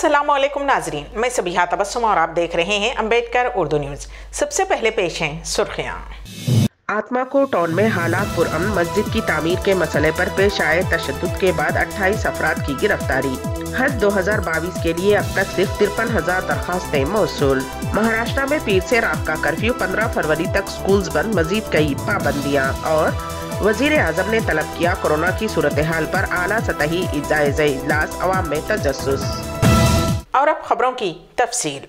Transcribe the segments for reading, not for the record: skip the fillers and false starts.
अस्सलामुअलैकुम नाजरीन, मैं सबिहा तबस्सुम और आप देख रहे हैं अम्बेडकर उर्दू न्यूज़। सबसे पहले पेश हैं सुर्खियाँ। आत्माको टाउन में हालात पुरअमन, मस्जिद की तामीर के मसले पर पेश आए तशद्दुद के बाद 28 अफराद की गिरफ्तारी। हज 2022 के लिए अब तक सिर्फ 53,000 दरखास्तें मौसूल। महाराष्ट्र में पीर से रात का कर्फ्यू, 15 फरवरी तक स्कूल्स बंद, मजीद कई पाबंदियाँ। और वजीर आजम ने तलब किया कोरोना की सूरत हाल पर आला सतही जायजा इजलास, अवाम में तजस्सुस। और अब खबरों की तफसील।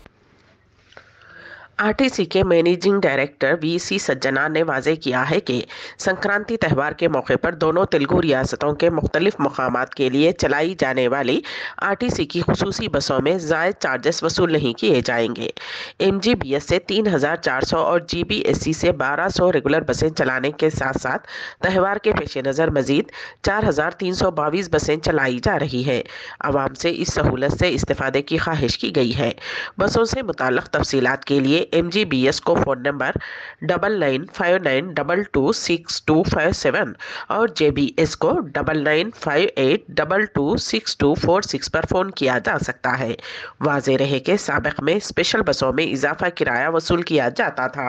आरटीसी के मैनेजिंग डायरेक्टर वीसी सज्जना ने वाज़ेह किया है कि संक्रांति त्यौहार के मौके पर दोनों तेलुगु रियासतों के मुख्तलिफ मकामात के लिए चलाई जाने वाली आरटीसी की खुसूसी बसों में ज़ायद चार्जेस वसूल नहीं किए जाएंगे। एमजीबीएस से 3,400 और जीबीएससी से 1,200 रेगुलर बसें चलाने के साथ साथ त्यौहार के पेश नज़र मजीद 4,322 बसें चलाई जा रही है। आवाम से इस सहूलत से इस्तेफादे की ख्वाहिश की गई है। बसों से मुताल्लिक़ तफसीलात के लिए एमजीबीएस को फ़ोन नंबर 9959226257 और जेबीएस को 9958226246 पर फ़ोन किया जा सकता है। वाज़ेह रहे कि साबिक़ में स्पेशल बसों में इजाफा किराया वसूल किया जाता था।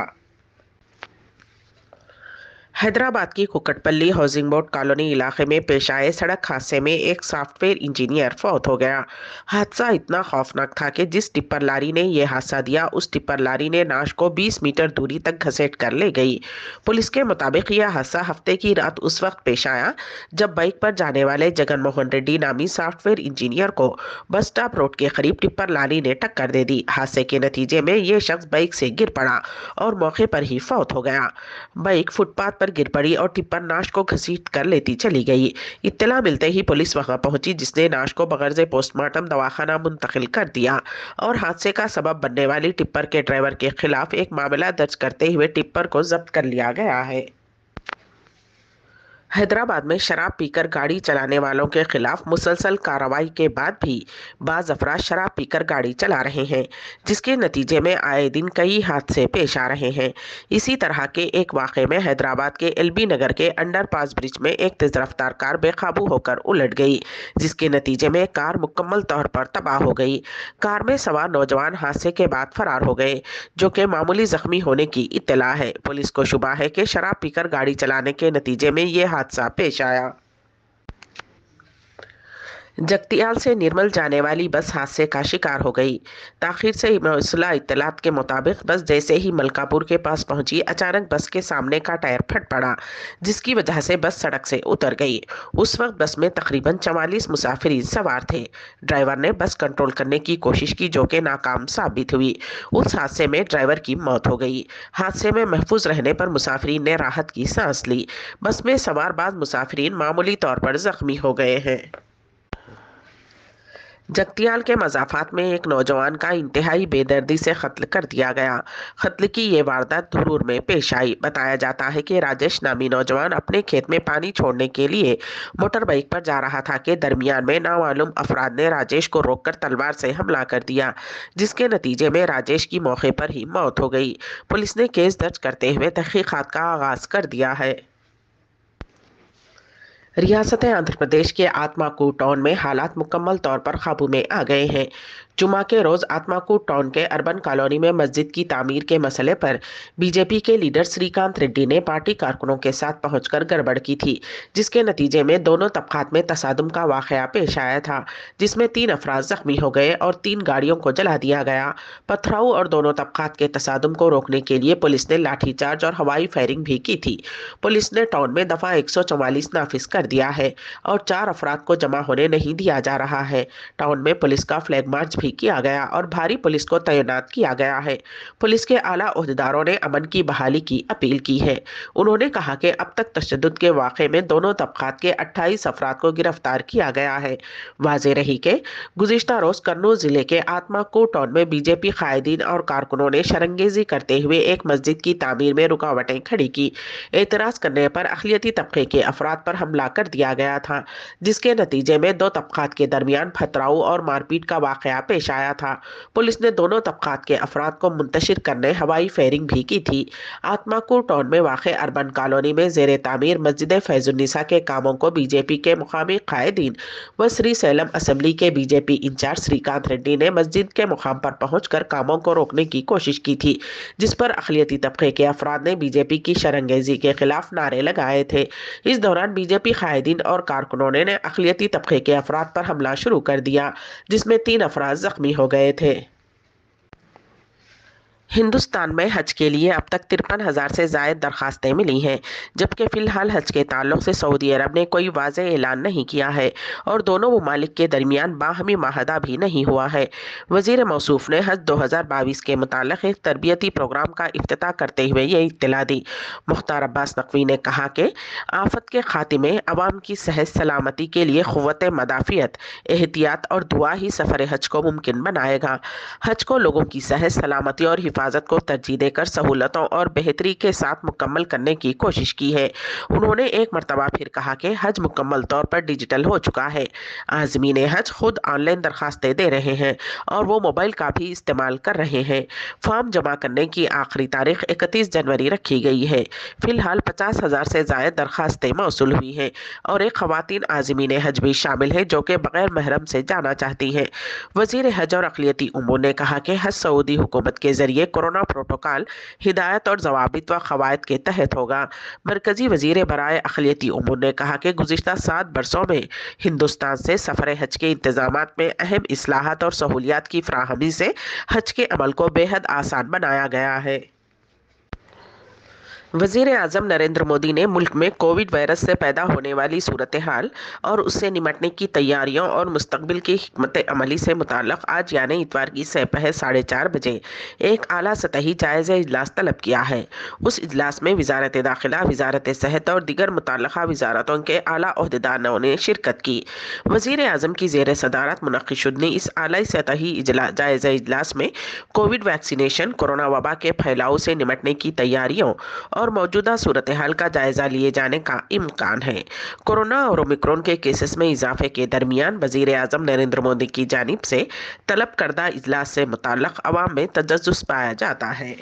हैदराबाद की कुकटपल्ली हाउसिंग बोर्ड कॉलोनी इलाके में पेश आए सड़क हादसे में एक सॉफ्टवेयर इंजीनियर फौत हो गया। हादसा इतना खौफनाक था कि जिस टिप्पर लारी ने यह हादसा दिया, उस टिप्पर लारी ने नाश को 20 मीटर दूरी तक घसीट कर ले गई। पुलिस के मुताबिक यह हादसा हफ्ते की रात उस वक्त पेश आया जब बाइक पर जाने वाले जगन मोहन रेड्डी नामी सॉफ्टवेयर इंजीनियर को बस स्टॉप रोड के करीब टिप्पर लारी ने टक्कर दे दी। हादसे के नतीजे में यह शख्स बाइक से गिर पड़ा और मौके पर ही फौत हो गया। बाइक फुटपाथ पर गिर पड़ी और टिप्पर नाश को घसीट कर लेती चली गई। इत्तला मिलते ही पुलिस वहां पहुंची, जिसने नाश को बगैर पोस्टमार्टम दवाखाना मुंतकिल कर दिया और हादसे का सबब बनने वाली टिप्पर के ड्राइवर के खिलाफ एक मामला दर्ज करते हुए टिप्पर को जब्त कर लिया गया है। हैदराबाद में शराब पीकर गाड़ी चलाने वालों के खिलाफ मुसलसल कार्रवाई के बाद भी बाज़ अफराद शराब पीकर गाड़ी चला रहे हैं, जिसके नतीजे में आए दिन कई हादसे पेश आ रहे हैं। इसी तरह के एक वाक़े में हैदराबाद के एलबी नगर के अंडरपास ब्रिज में एक तेज रफ्तार कार बेकाबू होकर उलट गई, जिसके नतीजे में कार मुकम्मल तौर पर तबाह हो गई। कार में सवार नौजवान हादसे के बाद फरार हो गए, जो कि मामूली जख्मी होने की इत्तला है। पुलिस को शुबा है कि शराब पीकर गाड़ी चलाने के नतीजे में ये हादसा पेश आया। जगतियाल से निर्मल जाने वाली बस हादसे का शिकार हो गई। ताखिर से मौसूला इत्तलात के मुताबिक बस जैसे ही मलकापुर के पास पहुंची, अचानक बस के सामने का टायर फट पड़ा, जिसकी वजह से बस सड़क से उतर गई। उस वक्त बस में तकरीबन 44 मुसाफिर सवार थे। ड्राइवर ने बस कंट्रोल करने की कोशिश की, जो कि नाकाम साबित हुई। उस हादसे में ड्राइवर की मौत हो गई। हादसे में महफूज रहने पर मुसाफिरीन ने राहत की सांस ली। बस में सवार बाज़ मुसाफिरीन मामूली तौर पर जख्मी हो गए हैं। जगतियाल के मज़ाफ़ात में एक नौजवान का इंतहाई बेदर्दी से कत्ल कर दिया गया। कत्ल की ये वारदात धुरूर में पेश आई। बताया जाता है कि राजेश नामी नौजवान अपने खेत में पानी छोड़ने के लिए मोटर बाइक पर जा रहा था कि दरमियान में नामालूम अफराद ने राजेश को रोककर तलवार से हमला कर दिया, जिसके नतीजे में राजेश की मौके पर ही मौत हो गई। पुलिस ने केस दर्ज करते हुए तहकीकात का आगाज़ कर दिया है। रियासत आंध्र प्रदेश के आत्माकूट टाउन में हालात मुकम्मल तौर पर काबू में आ गए हैं। जुमा के रोज़ आत्माकूट टाउन के अर्बन कॉलोनी में मस्जिद की तामीर के मसले पर बीजेपी के लीडर श्रीकांत रेड्डी ने पार्टी कारकुनों के साथ पहुंचकर गड़बड़ की थी, जिसके नतीजे में दोनों तबकात में तसादुम का वाक़या पेश आया था, जिसमें 3 अफराद जख्मी हो गए और 3 गाड़ियों को जला दिया गया। पथराव और दोनों तबकात के तसादुम को रोकने के लिए पुलिस ने लाठीचार्ज और हवाई फायरिंग भी की थी। पुलिस ने टाउन में दफ़ा 144 नाफिज कर दिया है और 4 अफराद को जमा होने नहीं दिया जा रहा है। टाउन में पुलिस का फ्लैग मार्च किया गया और भारी पुलिस को तैनात किया गया है। पुलिस के आला ओहदेदारों ने अमन की बहाली की अपील की है। उन्होंने कहा कि अब तक तशद्दुद के वाक़े में दोनों तबकात के 28 अफराद को गिरफ्तार किया गया है। वाज़ेह रही कि गुज़िश्ता रोज़ कन्नूर ज़िले के आत्माकूट टाउन में बीजेपी कायदीन और कारकुनों ने शरंगेज़ी करते हुए एक मस्जिद की तामीर में रुकावटें खड़ी की। एतराज़ करने पर अक़लियती तबके के अफराद पर हमला कर दिया गया था, जिसके नतीजे में 2 तबकात के दरमियान पथराव और मारपीट का वाक़या पेश आया था। पुलिस ने दोनों तबकात के अफराद को मुंतशिर करने हवाई फायरिंग भी की थी। आत्माकूर टाउन में वाक़ अर्बन कॉलोनी में ज़ेर तामीर मस्जिद फैजुन्निसा के कामों को बीजेपी के मुकामी कायदीन व श्री सैलम असेंबली के बीजेपी इंचार्ज श्रीकांत रेड्डी ने मस्जिद के मुकाम पर पहुंचकर कामों को रोकने की कोशिश की थी, जिस पर अक़लियती तबके के अफराद ने बीजेपी की शरंगेजी के खिलाफ नारे लगाए थे। इस दौरान बीजेपी कायदीन और कारकुनों ने अक़लियती तबके के अफराद पर हमला शुरू कर दिया, जिसमें 3 अफराद जख्मी हो गए थे। हिंदुस्तान में हज के लिए अब तक 53,000 से ज़ायद दरखास्तें मिली हैं, जबकि फ़िलहाल हज के ताल्लुक से सऊदी अरब ने कोई वाज़ेह ऐलान नहीं किया है और दोनों ममालिक के दरमियान बाहमी माहदा भी नहीं हुआ है। वज़ीर मौसूफ ने हज 2022 के मुतालिक एक तरबियती प्रोग्राम का इफ्तिताह करते हुए ये इत्तला दी। मुख्तार अब्बास नकवी ने कहा कि आफत के खात्मे, अवाम की सेहत सलामती के लिए क़ुव्वत मदाफ़ियत, एहतियात और दुआ ही सफ़र हज को मुमकिन बनाएगा। हज को लोगों की सेहत सलामती और हिफाजत को तरजीह देकर सहूलतों और बेहतरी के साथ मुकम्मल करने की कोशिश की है। उन्होंने एक मरतबा फिर कहा कि हज मुकम्मल तौर पर डिजिटल हो चुका है। आज़मीन हज खुद ऑनलाइन दरखास्तें दे रहे हैं और वो मोबाइल का भी इस्तेमाल कर रहे हैं। फॉर्म जमा करने की आखिरी तारीख 31 जनवरी रखी गई है। फिलहाल 50,000 से ज़ायद दरखास्तें मौसूल हुई हैं और एक ख़वातीन आज़मीन हज भी शामिल है जो कि बग़ैर महरम से जाना चाहती हैं। वज़ीर हज और अक़लियती उमूर ने कहा कि हज सऊदी हुकूमत के ज़रिए कोरोना प्रोटोकॉल, हिदायत और ज़वाबित व क़वायद के तहत होगा। मरकज़ी वज़ीर बराए अक़लियती उमूर ने कहा कि गुज़िश्ता 7 बरसों में हिंदुस्तान से सफ़र हज के इंतज़ामात में अहम इस्लाहात और सहूलियात की फ़राहमी से हज के अमल को बेहद आसान बनाया गया है। वज़ीर आज़म नरेंद्र मोदी ने मुल्क में कोविड वायरस से पैदा होने वाली सूरत हाल और उससे निमटने की तैयारियों और मुस्तक़बिल की हिकमत अमली से मुताल्लिक़ आज यानी इतवार की सपहर 4:30 बजे एक आला सतही जायज़ा इजलास तलब किया है। उस इजलास में वज़ारत दाखिला, वज़ारत सेहत और दीगर मुतल्लिक़ा वज़ारतों के आला ओहदेदारों ने शिरकत की। वज़ीर आज़म की ज़ेर सदारत मुनक़्क़िद शुदनी इस आला सतही जायज़ा इजलास में कोविड वैक्सीनेशन, कोरोना वबा के फैलाव से निमटने की तैयारियों और मौजूदा सूरत हाल का जायजा लिए जाने का इम्कान है। कोरोना और ओमिक्रॉन के केसेस में इजाफे के दरमियान वज़ीर आज़म नरेंद्र मोदी की जानिब से तलब करदा इजलास से मुताल्लिक़ अवाम में तजस्सुस पाया जाता है।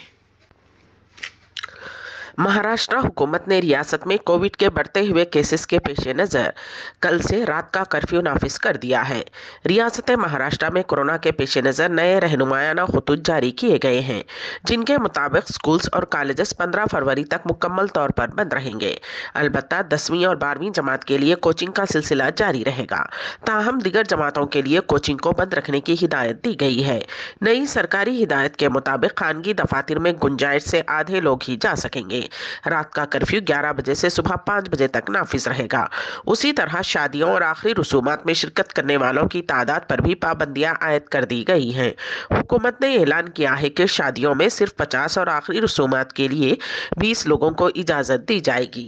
महाराष्ट्र हुकूमत ने रियासत में कोविड के बढ़ते हुए केसेस के पेश नज़र कल से रात का कर्फ्यू नाफिज कर दिया है। रियासत महाराष्ट्र में कोरोना के पेश नज़र नए रहनुमायाना खतूत जारी किए गए हैं, जिनके मुताबिक स्कूल्स और कॉलेजेस 15 फरवरी तक मुकम्मल तौर पर बंद रहेंगे। अलबत्ता 10वीं और 12वीं जमात के लिए कोचिंग का सिलसिला जारी रहेगा। ताहम दीगर जमातों के लिए कोचिंग को बंद रखने की हिदायत दी गई है। नई सरकारी हिदायत के मुताबिक खानगी दफातर में गुंजाइश से आधे लोग ही जा सकेंगे। रात का कर्फ्यू 11 बजे से सुबह 5 बजे तक नाफिज रहेगा। उसी तरह शादियों और आखिरी रसूमात में शिरकत करने वालों की तादाद पर भी पाबंदियां आयद कर दी गई हैं। हुकूमत ने ऐलान किया है कि शादियों में सिर्फ 50 और आखिरी रसूमात के लिए 20 लोगों को इजाज़त दी जाएगी।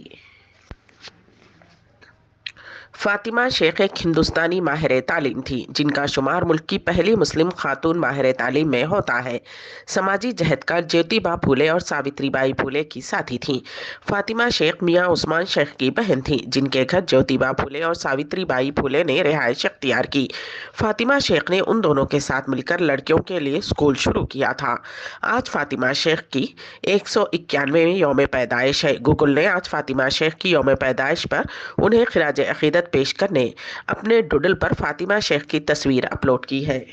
फातिमा शेख एक हिंदुस्तानी माहिर तालीम थी, जिनका शुमार मुल्क की पहली मुस्लिम खातून माहिर तालीम में होता है। समाजी जहदकार ज्योतिबा फूले और सावित्रीबाई फूले की साथी थीं। फातिमा शेख मियाँ उस्मान शेख की बहन थीं, जिनके घर ज्योतिबा फूले और सावित्रीबाई फूले ने रिहाइश अख्तियार की। फातिमा शेख ने उन दोनों के साथ मिलकर लड़कियों के लिए स्कूल शुरू किया था। आज फातिमा शेख की 191वीं यौम पैदाइश है। गूगल ने आज फातिमा शेख की यौम पैदाइश पर उन्हें खिराज अकीदत पेश करने अपने डूडल पर फातिमा शेख की तस्वीर अपलोड की है।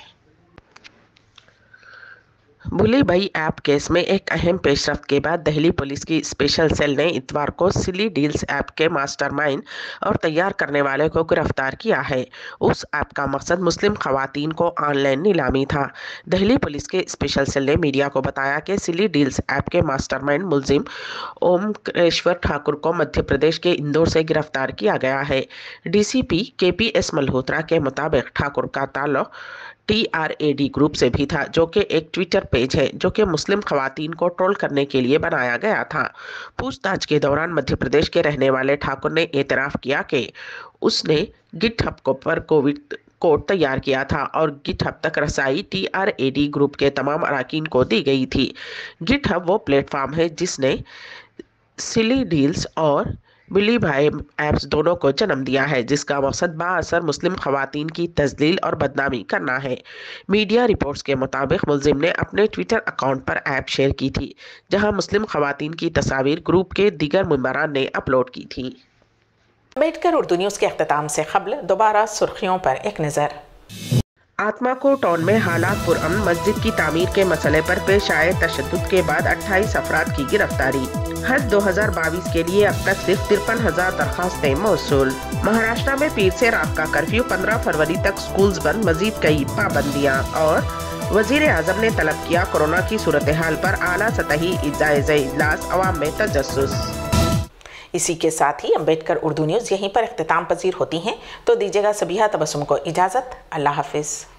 बुली भाई ऐप केस में एक अहम पेशरफ्त के बाद दिल्ली पुलिस की स्पेशल सेल ने इतवार को सिली डील्स ऐप के मास्टरमाइंड और तैयार करने वाले को गिरफ्तार किया है। उस ऐप का मकसद मुस्लिम खवातीन को ऑनलाइन नीलामी था। दिल्ली पुलिस के स्पेशल सेल ने मीडिया को बताया कि सिली डील्स ऐप के मास्टरमाइंड मुलजिम ओमकारेश्वर ठाकुर को मध्य प्रदेश के इंदौर से गिरफ्तार किया गया है। DCP KPS मल्होत्रा के मुताबिक ठाकुर का ताल्लुक TRAD ग्रुप से भी था, जो कि एक ट्विटर पेज है जो कि मुस्लिम खवातीन को ट्रोल करने के लिए बनाया गया था। पूछताछ के दौरान मध्य प्रदेश के रहने वाले ठाकुर ने एतराफ़ किया कि उसने गिटहब पर कोविड कोड तैयार किया था और गिटहब तक रसाई TRAD ग्रुप के तमाम अराकीन को दी गई थी। गिटहब वो प्लेटफॉर्म है जिसने सिली डील्स और بلی بھائی ایپس دونوں کو جنم دیا ہے، جس کا مقصد بااثر مسلم خواتین کی تذلیل اور بدنامی کرنا ہے۔ میڈیا رپورٹس کے مطابق ملزم نے اپنے ٹویٹر اکاؤنٹ پر ایپ شیئر کی تھی، جہاں مسلم خواتین کی تصاویر گروپ کے دیگر ممبران نے اپلوڈ کی تھی۔ امبیڈکر اردو نیوز کے اختتام سے قبل دوبارہ سرخیوں پر ایک نظر۔ آتما کو ٹاؤن میں حالات پرامن، مسجد کی تعمیر کے مسئلے پر پیش آئے تشدد کے بعد 28 افراد کی گرفتاری۔ حج 2022 کے لیے اب تک صرف 53,000 درخواستیں موصول۔ مہاراشٹر میں پیر سے رات کا کرفیو، 15 فروری تک سکولز بند، مزید کئی پابندیاں۔ اور وزیر اعظم نے طلب کیا کورونا کی صورتحال پر اعلیٰ سطحی جائزہ اجلاس، عوام میں تجسس۔ اسی کے ساتھ ہی امبیڈکر اردو نیوز یہیں پر اختتام پذیر ہوتی ہیں، تو دیجیے گا سبیحہ تبسم کو اجازت۔ اللہ حافظ۔